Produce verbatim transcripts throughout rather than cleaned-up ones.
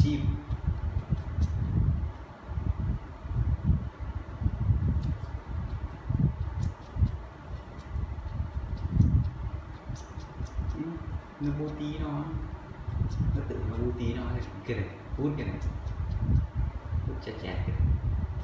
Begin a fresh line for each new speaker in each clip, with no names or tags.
chim. Ừ, nó vô tí nó nó tự nó vô tí nó cái này hút cái này hút chặt chặt cái này.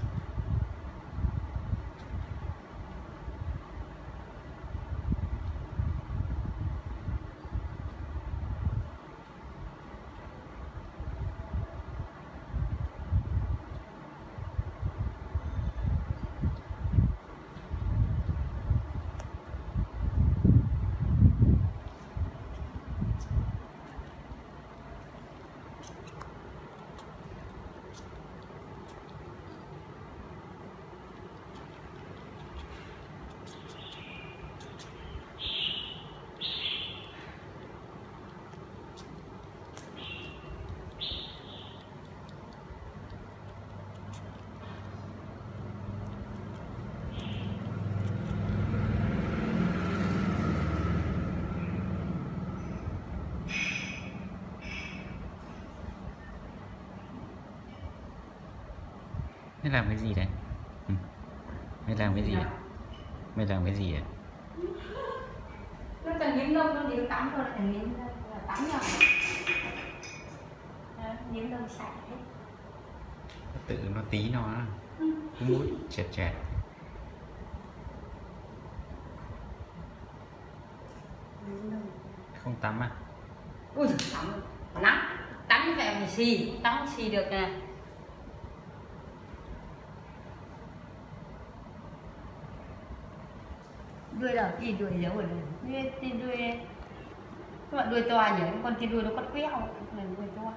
Mày làm cái gì đấy? Ừ. Mày làm cái gì ạ? Mày làm cái gì ạ?
Nó cần những lông nó đều tắm rồi là những là tắm nhau. Những lông sạch hết.
Tự nó tí nó mũi chẹt chẹt. Không tắm à?
Ui tắm nắng tắm như vậy mình xì tắm xì được nè. Đuôi là gì đuôi giống rồi này, tin đuôi các bạn đuôi to nhỉ, con tin đuôi nó cắt quéo này đuôi to.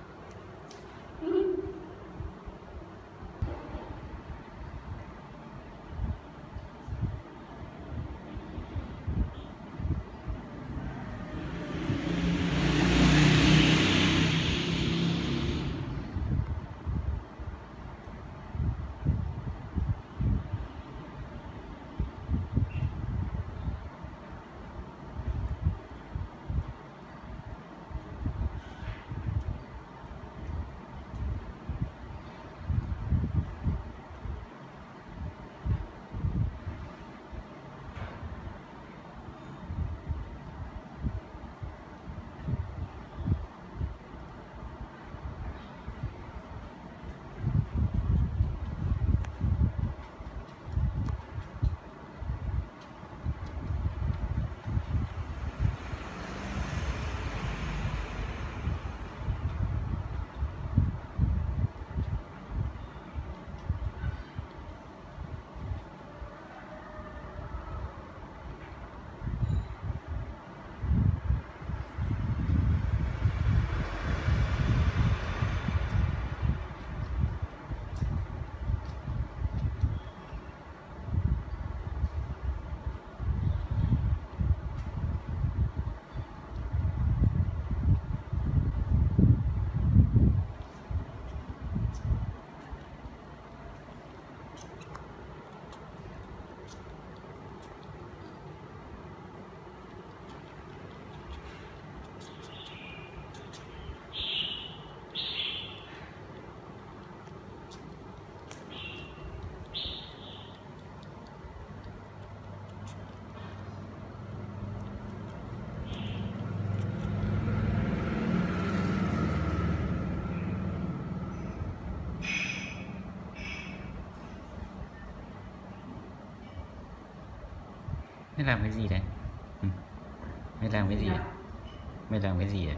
Mày làm cái gì đấy? Ừ. Mày làm cái gì ạ? Mày làm cái gì ạ?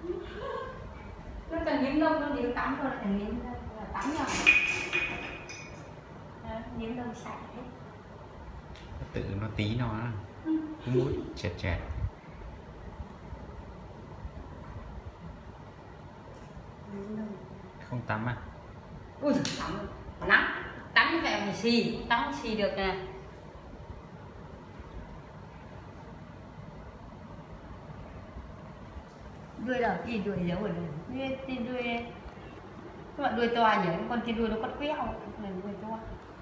Nó cần những lông nó đều tắm rồi là những là tắm nhau. Những lông sạch hết.
Tự nó tí nó mũi chẹt chẹt. Không tắm à?
Ui tắm nắng tắm như vậy mình xì tắm xì được nè. Đuôi là gì đuôi giống rồi này, tin đuôi các bạn đuôi to nhỉ, con tin đuôi nó cắt quéo này đuôi to.